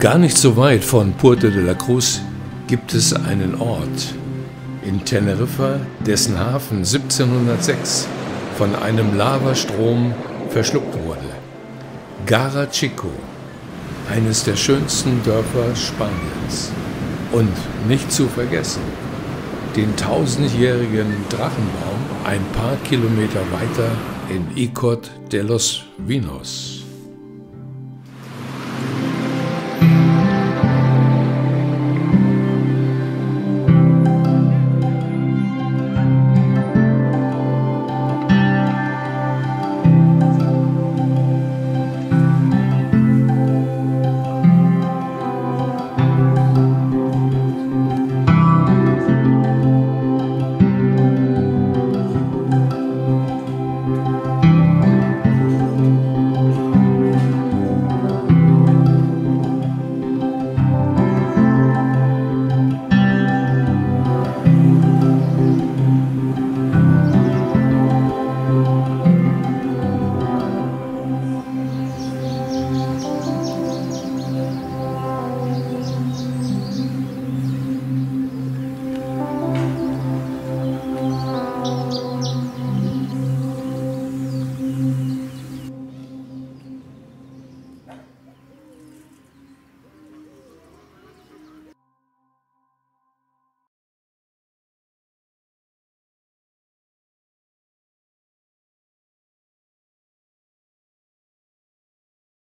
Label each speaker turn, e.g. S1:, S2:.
S1: Gar nicht so weit von Puerto de la Cruz gibt es einen Ort in Teneriffa, dessen Hafen 1706 von einem Lavastrom verschluckt wurde. Garachico, eines der schönsten Dörfer Spaniens. Und nicht zu vergessen, den 1000-jährigen Drachenbaum ein paar Kilometer weiter in Icod de los Vinos.